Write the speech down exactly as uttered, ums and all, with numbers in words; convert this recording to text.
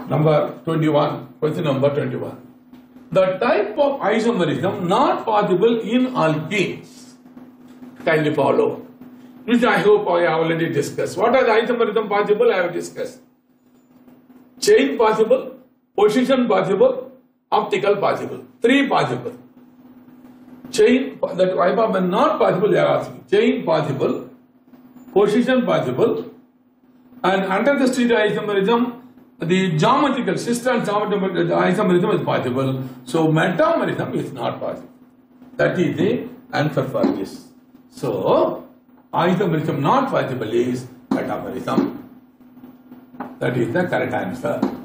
Number twenty-one, question number twenty-one. The type of isomerism not possible in alkenes. Kindly follow. Which I hope I have already discussed. What are the isomerism possible? I have discussed. Chain possible, position possible, optical possible. Three possible. Chain, that type of not possible they are asking. Chain possible, position possible, and under the stereoisomerism, the geometrical system geometrical isomerism is possible. So metamerism is not possible. That is the answer for this. So isomerism not possible is metamerism. That is the correct answer.